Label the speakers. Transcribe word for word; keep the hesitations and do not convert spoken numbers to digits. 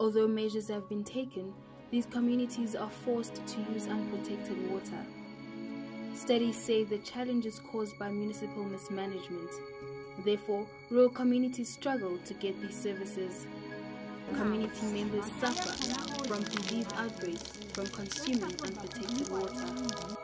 Speaker 1: Although measures have been taken, these communities are forced to use unprotected water. Studies say the challenge is caused by municipal mismanagement. Therefore, rural communities struggle to get these services. Community members suffer from disease outbreaks from consuming unprotected water.